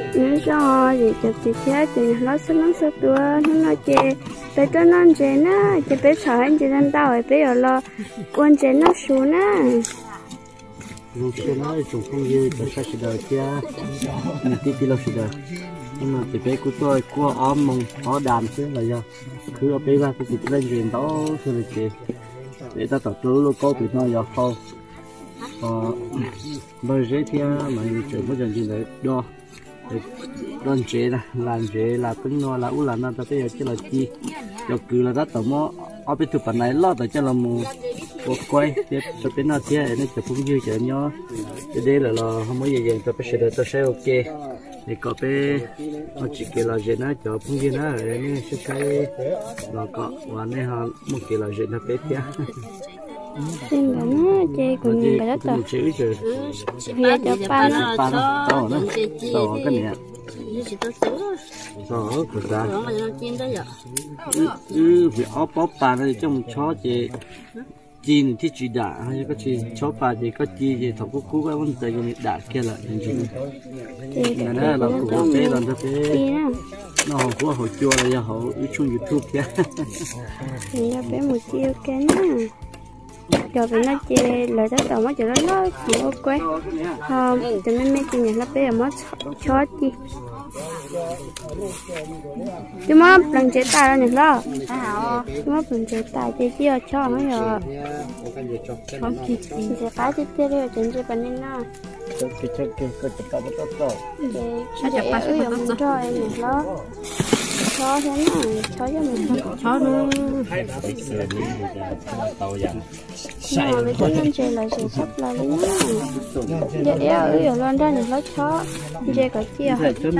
nếu cho thì chụp thì chết thì nó sẽ tua nó chơi bé tôi non chơi nó chơi bé sợ anh chơi nên tao bé ở lo quân chơi nó xuống á lúc chơi nó chúng không như tại sao chỉ đời kia tí lâu chỉ đời nhưng mà chỉ bé của tôi qua ôm mông ó đàn chứ là do cứ ở bé ra cái gì lên gì đó thôi là chị để ta tập trung luôn có tụi nó giờ không bây giờ thì mà chuyện bây giờ gì đấy đo đơn chế là làm chế là tính nó là u là nó ta bây giờ chỉ là chi cho cứ là rất tao mò ở bên tụi bạn này lo tại cho là một quay tiếp cho bên nó thế này cho cũng như cho nhau cái đây là không có gì gì cho bên sẽ tôi sẽ ok thì có bên nó chỉ cái là gì nó cho cũng như nó này sẽ cái nó có và này họ một cái là gì nó bên kia xin nó chơi cùng mình cái đó tao hiện cho pan to cái này đó của ta vì ốp pan này trong chó chị chi này thì chỉ đã hay có chỉ chó pan thì có chi thì thằng cú cái vấn đề này đã kia là những gì này là của bé là bé nó của họ chua là họ trên YouTube kia nó bé một chiêu cái nữa cho bé nó chơi lời đó tao mới cho nó chỉ ok không cho nên mấy chị nhà nó bé mà chó chi chứ mà lần chơi tài là nhở chứ mà lần chơi tài chơi chưa cho nó rồi không kịp chơi cái chơi rồi chơi bên này nó cái có chụp bao nhiêu to chơi ở dùng cho em nhở cho thế này cho mình cho luôn mà mấy cái anh chơi là sẽ sắp là đấy nhá giờ ở luôn đó nhở cho chơi có chia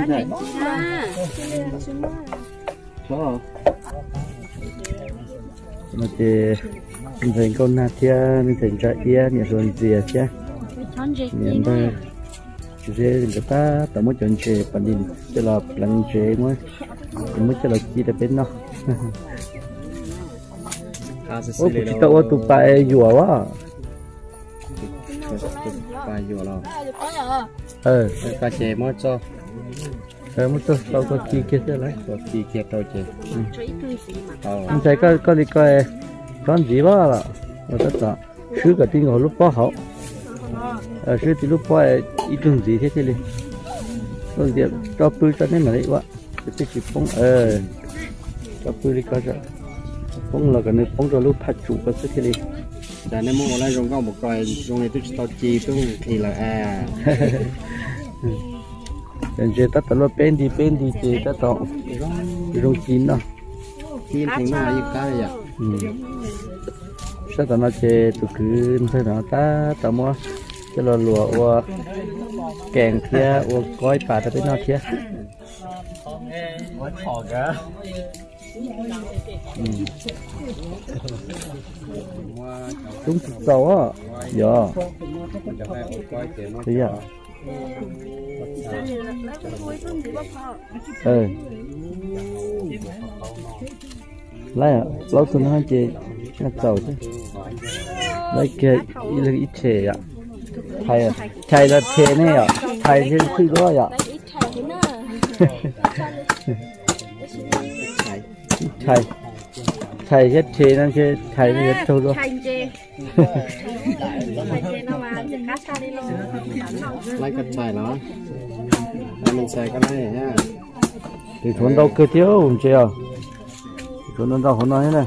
mà thì mình thành con nát kia mình thành trái kia mình rồi gì chứ mình đây dễ người ta tao muốn chọn chế bản đi cho là lần chế mới mới cho là chi để bên nó ô chỉ tao tụ bài dùa quá bài dùa rồi cá chế mới cho mới cho tao có chi kia thế đấy có chi kia tao chế anh thấy có đi coi con gì quá là tất cả cứ cái tiếng họ lúc bao hậu cứ thì lúc bao ít đường gì thế này còn điểm cho bự cho nên mà đấy quá cái chỉ phong cho bự đi coi rồi phong là cái này phong cho lúc phát chủ cái thế này tại nên mua lại rong cao một coi rong này tôi tao chi tôi thì là nên chơi tất cả bên đi chơi tất cả rong chín đó chín thì nó là những cái vậy sao tao nói chơi tụi cứ thế nào ta mua cho là lúa kèn kia gói bà ta biết nó kia đúng sâu á giờ thế à lấy à lâu xuân hai chị nó sâu chứ lấy kia ít chè ạ thầy là thề này ạ thầy trên khi đó ạ thầy rất thề năng chơi thầy rất thâu đó lấy cái xài nó mình xài cái này nhá thì thốn đâu cơ thiếu không chơi à thốn đâu không nói thế này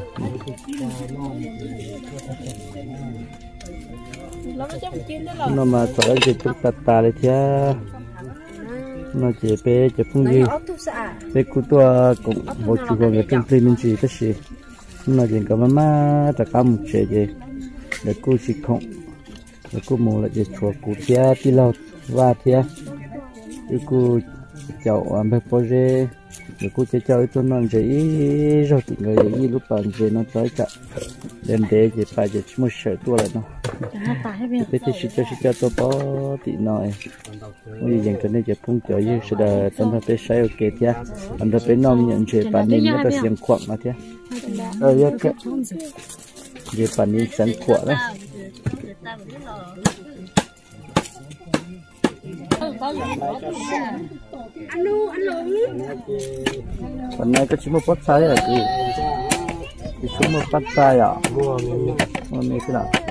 nó mà sợ chỉ chút tạt lại thế nó chỉ bé chỉ phun gì bé cụ tua cũng một chút người trong phim mình chỉ cái gì nó chỉ có má ta cầm chơi gì để cụ chỉ không để cụ mua lại chỉ chuột cụ thia tí lâu và thia để cụ chậu ăn bếp bò dê để cụ chơi chơi cho nó chơi rồi thì người gì lúc bạn chơi nó tới chợ đem để chỉ phải chỉ mua sợi tua lại nó bây giờ sẽ cho tôi có tí nói bây giờ cho nên chỉ phun cho như sẽ là tâm thật sẽ ok thia anh thật bên nom nhận chuyện bản nên nó phải xem khoảng mà thia cái về bản nên xem khoảng đấy phần này có chỉ một bát sai là gì chỉ số một bát sai à mua mấy cái nào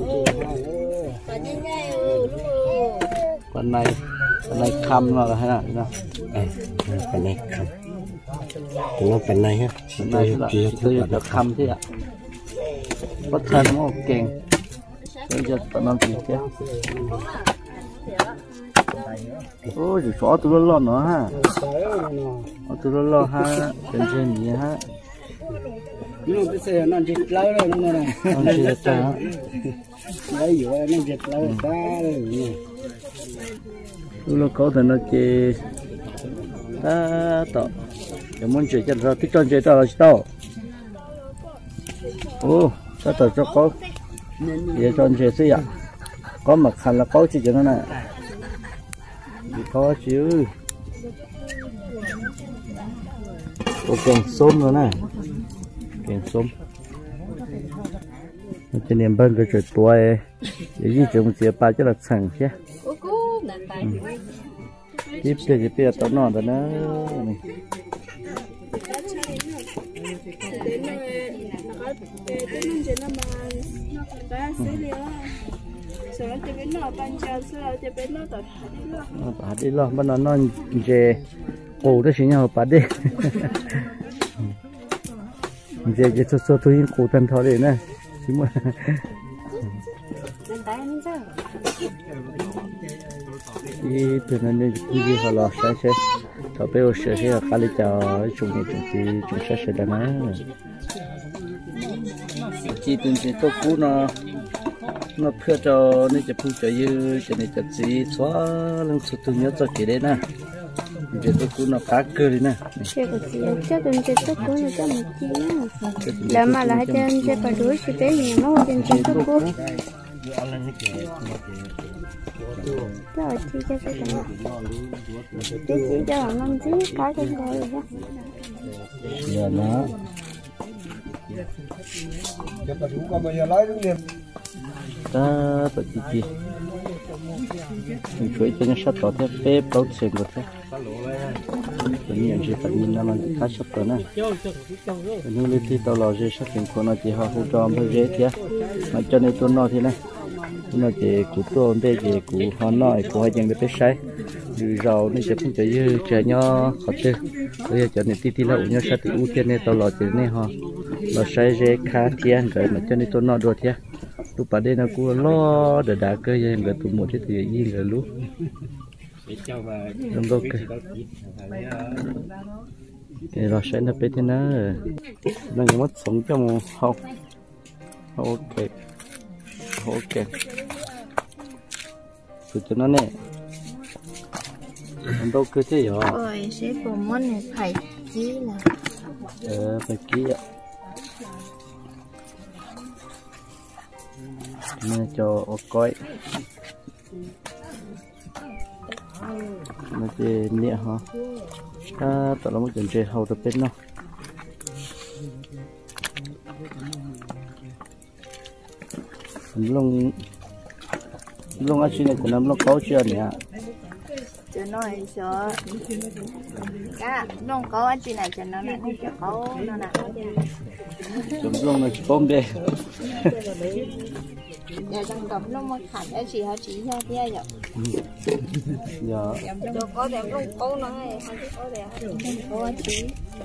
phần này khăm rồi hay là phần này khăm nó phần này ha phần này là được khăm thế ạ bát sai nó một kèn bây giờ tao làm gì chứ ôi chỉ xóa tụi nó nữa ha tụi nó ha trên gì ha nó bây giờ nó chết lâu rồi nó này nó chết sao đấy giờ nó chết lâu ta rồi tụi nó có thể nó chết ta tao để muốn chơi chân ra thích chơi tao là tao ô sao tao cho có để cho chơi gì ạ có mặt hành là có chứ nó này có chứ có kèn xôm nữa này kèn xôm cho nên bên cái chuyện tuổi để gì chúng sẽ ba cho là sẵn chứ tiếp theo tao nói đó nữa bà đi lo mà nó về cổ đó chỉ nhau bà đi về số tôi cổ thân thôi đấy nè chứ mà đi từ nên đi họ lo sai sai thọ bây giờ sẽ là khai cho chúng sẽ đó nè chỉ từng chỉ tôi cũ nó phía cho nênจะพูดจะยืดจะเนี่ยจะจีสวาลงสุดทุนยอดจะกี่ได้นะจะตัวกูน่ะพักเกินเลยนะเจ้าก็จีเจ้าตัวนี้ตัวกูเนี่ยจะไม่จีแล้วมาแล้วจะไปดูสิเป็นยังไงว่าจะตัวกูเจ้าจีจะเป็นยังไงจีเจ้ามันจีขายกันเลยนะเดี๋ยวนะจะไปดูกันไปยังไงตรงนี้ ta tự chi mình chuối cho nó sắp tỏ theo phép tốt xem được thế tự nhiên chỉ tự nhiên là mình khá sắp tới này nhưng lên thì tao lo gì sắp thành của nó chỉ họ hỗ trợ hơi dễ thế mà cho nên tôi nói thế này tôi nói chỉ của tôi đây chỉ của họ nói của hai dân được biết sai rồi nên chỉ không chỉ chơi nhau khó chơi bây giờ cho nên tí là nhau sát thì ưu tiên nên tao lo chỉ này họ lo sai dễ khá tiền rồi mà cho nên tôi nói được thế tụi bà đây nó cũng lo để đá cơ vậy người tụi một cái thì gì người lúc đúng ok thì rồi sẽ là bên thế nào nó những mất sống trong học ok ok tụi cho nó nè nó đâu cơ thế rồi ôi sẽ có món này phải ký là phải ký ạ nên cho coi nó chơi nhẹ hả tao là một chuyện chơi hậu tập bên nó lông ăn xin này của nó có chưa nhỉ cho nó hay sợ cá nó có ăn xin này cho nó lại không cho có nó nè chấm lông này bom đây nhà trong cặp nó mới thành cái gì họ chỉ cho thế vậy giờ cho có đẹp không có nó hay không có đẹp không có chỉ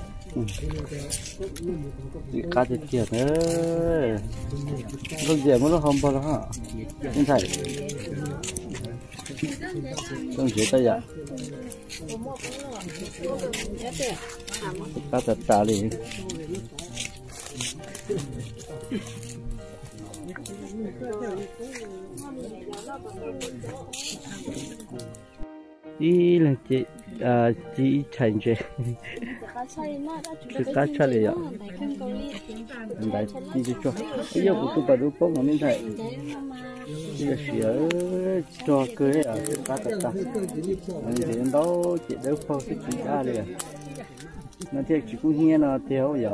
cá thịt kia nữa lúc giờ mới nó không bao hả như thầy không chỉ tay vậy cá thịt tả liền đi là chị thành chị cá chả liền ạ đấy đi cho bây giờ của tôi bà đu bông ở bên này bây giờ xỉa cho cưới ở cái cá tạt tạt đến đó chị đỡ phô cái chị ra liền nó thiệt chỉ cũng hiên nó theo giờ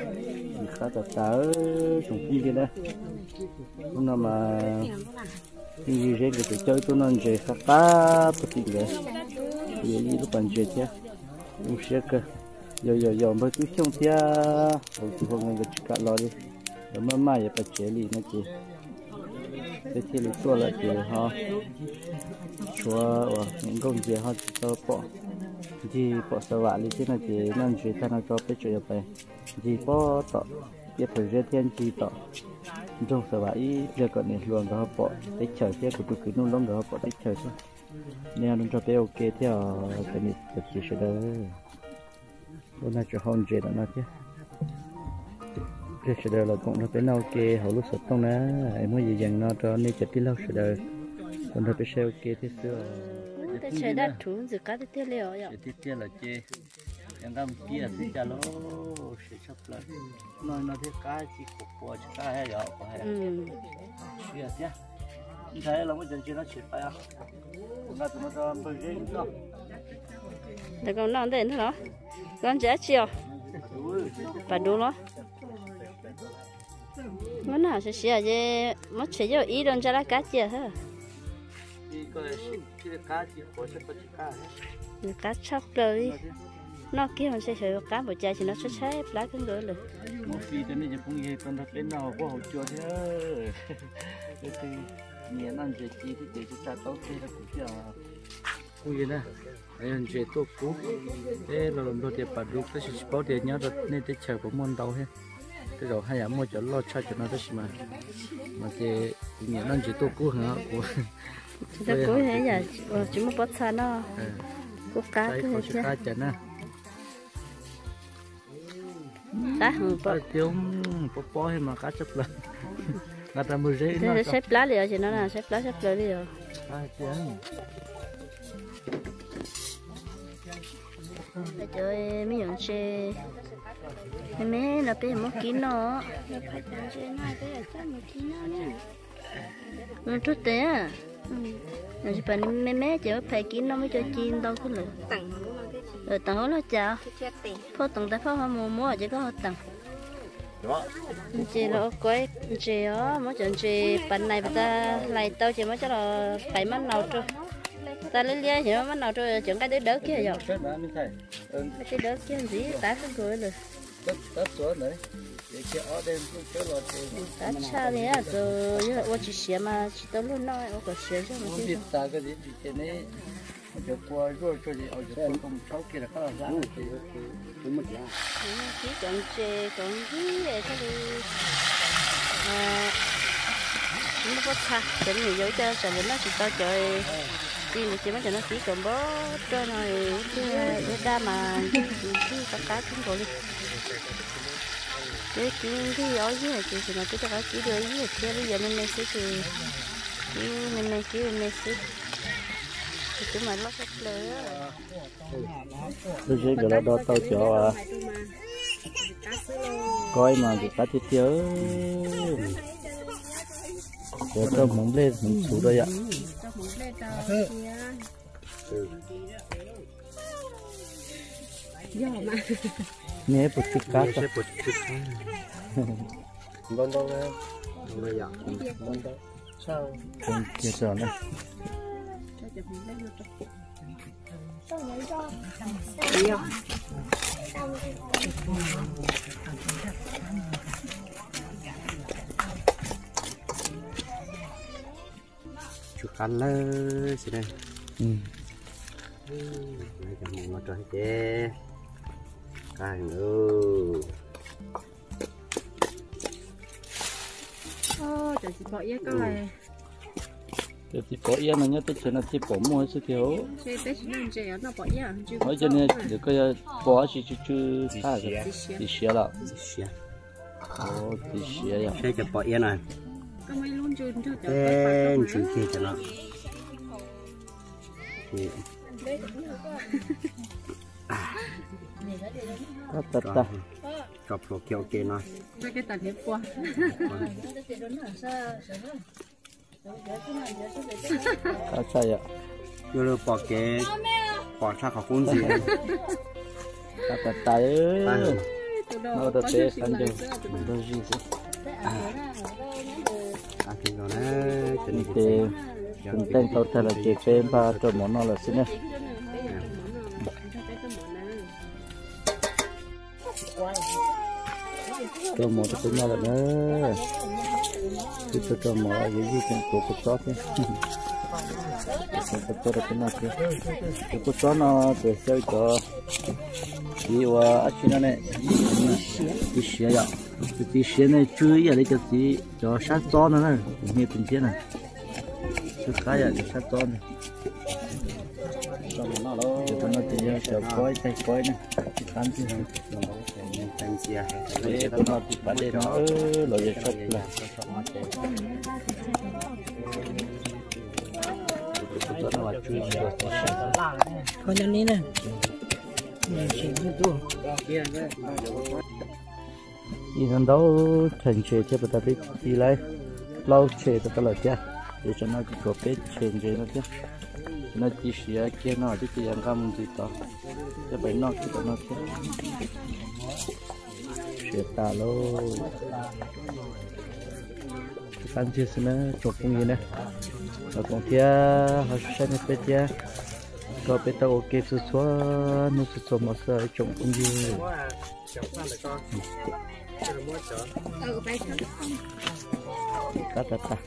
cá tạt tạt trồng kia đây hôm nào mà như thế cái chơi tôi nói chơi khá khá bất tiện đấy vậy như lúc bạn chơi thế không sẽ cơ giờ mới cứ xong thế hồi chú không người cả lo đi rồi mà mai giờ phải chơi đi nó chị cái thì lúc tôi là chị họ chúa những công việc họ cho bỏ gì bỏ sờ vạ đi thế là chị nên chơi thằng nào cho cái chơiไปgì bỏ tọ cái thời gian thiên chi tọ trong sờ vạ ý giờ còn này luôn đó bỏ tích chờ thế của tôi cứ nôn lông đó bỏ tích chờ thôi nên nó cho bé ok theo cái này thật sự sẽ đỡ bữa nay cho hôn chơi đó nó chứ cái sẽ đỡ là cũng nó bé nào ok hậu lúc sập tông nè em mới gì dành nó cho nên chặt đi lâu sẽ đỡ còn nó bé ok thế xưa cái chơi đã trúng rồi cá tiếp liệu vậy tiếp theo là chơi em làm kia thì chả lố sẽ chấp lại nói thế cá chỉ cục bò chỉ cá hay đó phải kia chứ thế là mới chân chơi nó chịu phải à nó tụi nó cho bơi cái đó để con non đến thế đó con trẻ chiều và đủ nó món nào sẽ xỉa gì mất chỉ cho ý đơn cho lá cá chiều thôi cá chóc rồi nó kia mình sẽ sử cá bự chai thì nó sẽ xếp lá cứng rưỡi rồi một phi cho nên cũng như con thật bên nào có hậu chua thế thì miền ăn gì chi thì để chúng ta tốt thế là cũng chưa cũng như nè anh chơi tốt cú thế là lần đầu tiên bắt được cái sự bảo vệ nhớ được nên tới chờ của môn đầu hết cái đầu hay là mua cho lo cho nó đó mà thì miền ăn chơi tốt cú hả của chúng ta cố thế giờ chúng một bát xa nó cú cá cứ thế cá chả nè cá hồng bò tiếng bò hay mà cá chấm lần ngắt ra mưa rơi thế xếp lá liền thì nó là xếp lá liền bây giờ mấy người chơi mấy là bây giờ một ký nó phải chơi này bây giờ chắc một ký nó nè nó chút té à rồi chỉ phải mấy chỉ phải ký nó mới cho chiên đâu cứ lửa tặng nó chào phô tặng ta phô mua chỉ có tặng chị nó quay chị ó mới chọn chị bạn này ta lại tao chị mới cho là phải mất nào rồi ta lấy lia thì nó mất nào rồi chọn cái đỡ kia rồi cái đỡ kia gì tá không cười rồi tá cha này à rồi tôi chỉ xé mà chỉ tao luôn nói tôi có xé cho mà chứ ta cái gì thì này giờ qua rồi cho gì ở chỗ không cháu kia là có giá thì cũng mất giá chỉ chọn chè chọn gì vậy thôi không có xa chọn nhiều dấu cho nó chỉ tao chơi đi mà chỉ mấy cho nó chỉ còn bó cho này cái đa mà cái cá chúng tôi đi cái cái ở dưới này thì nó cái cá chỉ đưa dưới kia bây giờ mình sẽ thì mình sẽ chúng mày lót hết lưới á. Tôi sẽ gọi là đo tao cho coi mà cái cá tiếp theo. Để cho móng lên mình xuống đây ạ. Nhé bột thịt cá. Ngon đâu nè. Bây giờ ngon đâu. Sao? Không chia sẻ nữa. Chú khăn lơ gì đây? Đây cho mình nó cho chế cài nữa. Trời chị bỏ yên câu này. Thì bỏ yên mà nhớ tới chuyện là thì bỏ mua sự thiếu. Nói cho nên được cái bỏ chỉ khác rồi, thì xé là. Thì xé ya. Xé cho bỏ yên này. Tên chuyện kia cho nó. Ta. Chọc rồi kêu kia nó. Cái tạt hết qua. Cá chay ạ. Rồi bỏ cái bỏ ra khỏi cuốn gì. Cá tay ơi. Nó đã tê ăn được. Nó gì chứ. thì nó nè thì chúng tên tàu thật là chỉ phê và cho món nó là xin nè cho món nó cũng là nữa cứ cho món ở dưới trên cổ cột chót nhé cột chót là cái nào kia cột chót nó để chơi cho đi qua trên nó này đi xe vậy đi xe này chui ở đây cái gì cho sát gió nữa này nghe tiếng tiếng này cứ cái vậy sát gió này cho nó chỉ cho coi tay coi này ăn chứ tăng xia để nó bị bắt để nó lội về sập là con nhân này nè đi lần đầu thành chế cho bắt đầu đi lại lâu chế bắt đầu chưa để cho nó có cái chế chế nó chứ nó chỉ xía kia nó chỉ ăn cam gì đó cho bảy nó chứ nó chứ xía ta lô ăn chưa xin nó chụp cũng gì nè và còn kia họ sẽ nhận biết kia có biết tao ok số số nó số số mà sao chụp cũng gì ta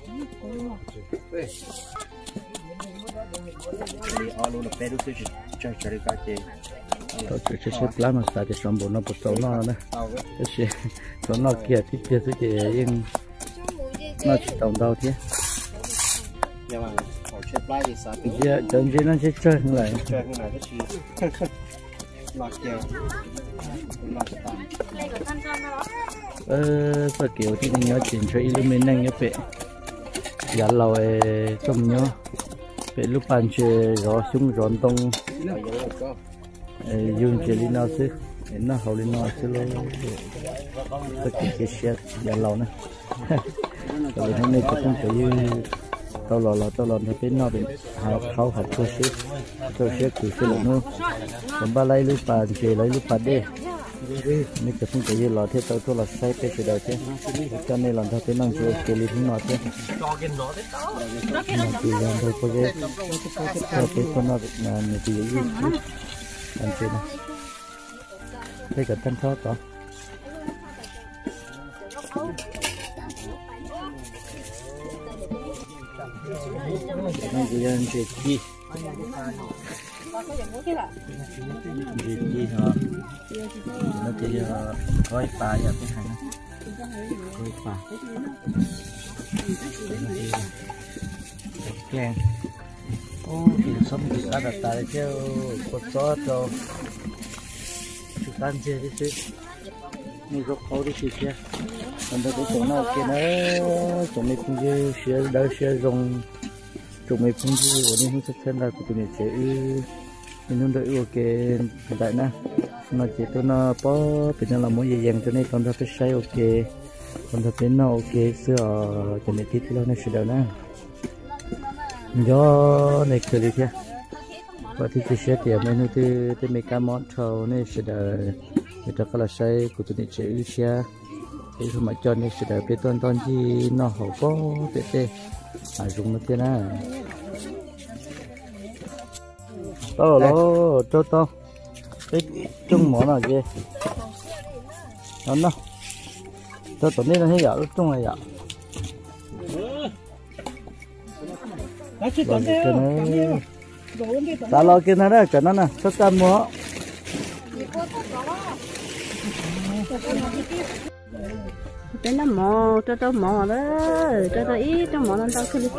luôn là bé lúc chơi chơi cái gì tôi chơi plan mà sao để xong bộ nó bắt đầu nó nè cái gì nó kia thì nhưng nó chỉ tổng đầu thế nhưng mà họ chơi play thì sao giờ đơn giản nó chơi chơi như này cái gì lọt kèo lọt tạm sao kiểu thì mình nhớ chuyển cho illumin nhanh như vậy giờ lâu trong nhớ vậy lúc bạn chơi rõ súng rón tông dùng chơi linh nào chứ nó hậu linh nào chứ lo tất cả cái xe giờ lâu này rồi hôm nay tôi không phải tao lò nó bên nó bị khâu hạt cơ xếp từ cái lợn nữa còn ba lấy lúc bạn chơi lấy lúc bạn đi nên cái không phải lò thế tao là sai cái gì đâu chứ cho nên làm theo cái năng chơi cái linh không nọ chứ chỉ làm thôi có cái con nó là người chỉ gì làm chơi này đây cả thân thoát đó nó chỉ là chơi chi hả nó chỉ là coi phá vậy cái hàng coi phá kèn ô thì sống thì ta đặt tại chứ có gió cho chúng ta chơi đi chứ mình có khâu đi chứ kia còn đây cái chỗ nào kia nó chỗ này cũng như xe đỡ xe rồng chúng mình cũng như ở đây không xuất hiện là tụi mình sẽ mình không đợi ok hiện tại nè nó chỉ tôi nó có bây giờ là muốn gì dành cho nên còn ta phải xây ok còn ta phải nó ok xưa cho nên thì nó sẽ đỡ nè do này cứ đi kia và thì sẽ tiệm menu thì mấy cái món trâu này sẽ đỡ người ta có là xây của tụi mình sẽ ưu xe thì không mà cho nên sẽ đỡ bê tôn gì nó không có tệ dùng nó thế nào to lo to cái chung món nào kia nó cho tụi này nó thấy dạo chung này dạo ta lo kia nó đó cho nó nè cho ta mua cái nó mò cho tao mò đó cho tao ít cho mò nó tao cứ đi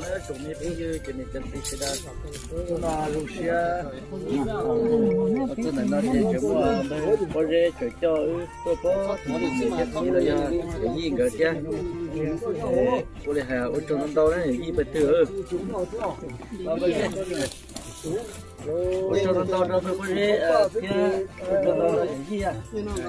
cho nó to đâu có dễ kia cho nó là gì à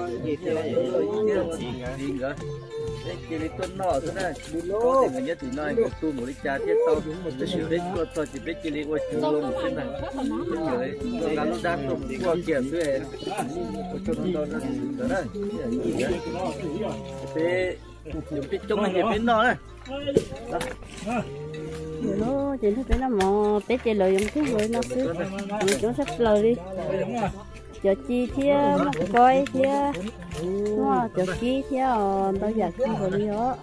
gì nữa cái này tuần nọ thế này có thể người nhất thì nói một tu một cha tiếp tao đúng một cái sự đấy có to chỉ biết cái này qua chung luôn một cái này rồi nó nó đang tụng qua kiểm thôi cho nó to nó đó đấy thế chúng mình bên đó đấy nó chỉ thấy nó mò bé chơi lời giống thế rồi nó cứ mình cũng sắp lời đi chờ chi thia coi thia nó chờ chi thia bao giờ không có đi đó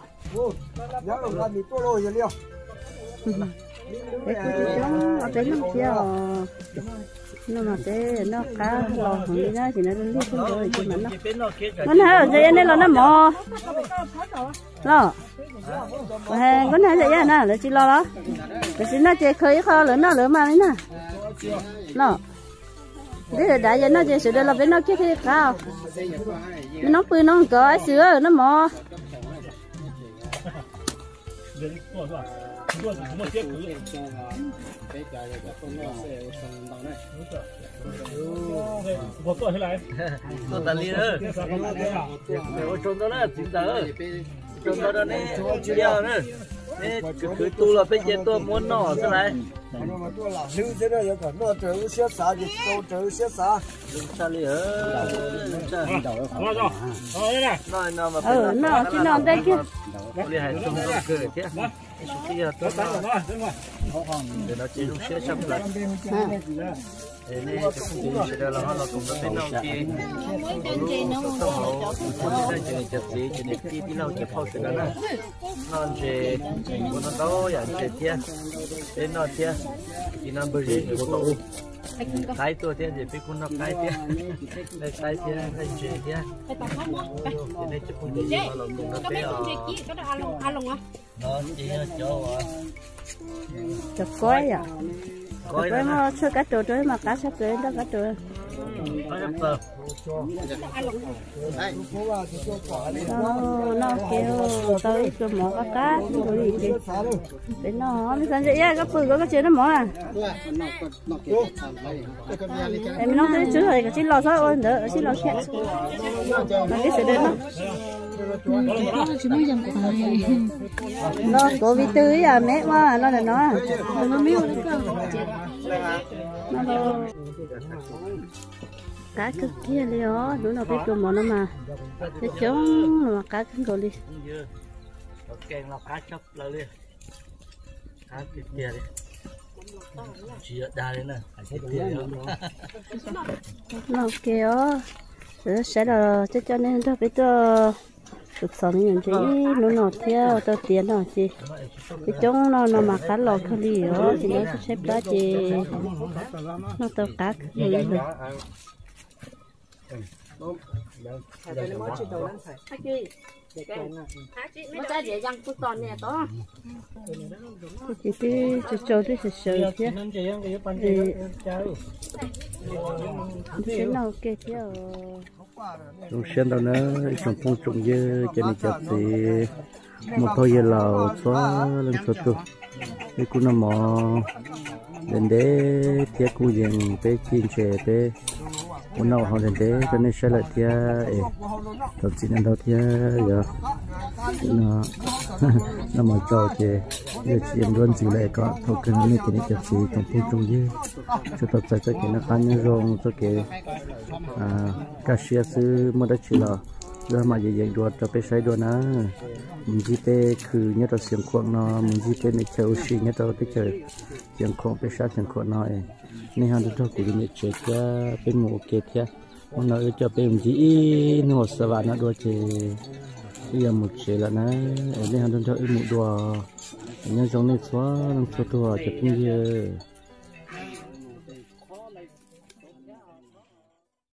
cái cái chúng ở bên nó kia nó mà cái nó cá lò hàng đi đó thì nó đi không rồi chứ mà nó thấy ở đây là nó mò lo con này vậy nè là chỉ lo đó thì nó chơi khơi kho lớn nó lớn mà đấy nè lo đấy là đại giờ nó chơi sữa đây là bên nó kia thì cao nó pư nó có sữa nó mò tôi tận đi nữa nếu trốn đó là chính tớ trốn đó này chiều nữa nè cứ tu là bây giờ tôi muốn nọ thế này lưu thế này có nó trừ xếp xả thì tôi trừ xếp xả sao đi ở nó mà nó chỉ nó đây kia đi hay xong rồi cười thế bây giờ tôi để nó chỉ lúc xếp xong lại thế nên cái công ty sẽ là nó cũng có thể nấu chi nó chỉ chặt gì chỉ để chi nào chỉ phao sự đó nó chỉ nó đâu vậy chỉ thế thế nó thế thì nó bơi đi của tôi cái tôi thế thì biết con nó cái thế đây cái thế cái gì thế nên chỉ không được nó cũng nó bé nó chỉ cho chặt coi à coi mà chơi cá trâu trâu mà cá sắp tới đó cá trâu nó kêu tới cho mỏ cá rồi gì để nó sao vậy á, cái phơi có cái chuyện nó mỏ à em nó tới trước rồi cái xin lo sao ơi đỡ xin lo chuyện mà cái sự đấy nó có vị tươi à mẹ mà nó là nó miêu nó cá cực kia đi ó đúng là biết món nó mà cái trống mà cá cứng rồi đi kèn là cá chóc lại đi cá kia đi chỉ đa lên nè nó kêu sẽ là cho nên tôi biết được sống những cái nó nọ theo tôi tiền rồi chị cái trống nó mà cá lò khơi đi ó thì nó sẽ xếp đó chị nó tôi cá khơi đi chị cho tôi sẽ sờ chứ thế nào kia chứ lúc xem đâu nữa trong phong trùng dơ cho nên chặt thì một thôi giờ là xóa lên số tu cái cú nó mò đến để tiếc cú gì bé chín chè bé muốn nào họ đến để cho nên sẽ lại tiếc đầu tiên là đầu tiên giờ nó mà cho chè giờ chỉ em luôn chỉ lại có thôi cái này thì chặt thì trong phong trùng dơ cho tập sai cái nó ăn như rong cho cái cá xia sư mà đã chỉ là giờ mà dạy đuổi cho bé sai đuổi na mình chỉ béคือnhớ到xiềng khoang nó mình chỉ bé này chơi xí nhớ到bé chơi xiềng khoang bé sai xiềng khoang nó nên hàng đó cũng được chơi cho bé ngủ kẹt thế mà nó cho bé mình chỉ ngồi sờ vào nó đuổi chơi bây giờ một chơi là nên hàng đó một đùa nhớ giống này xóa làm số đùa cho cũng như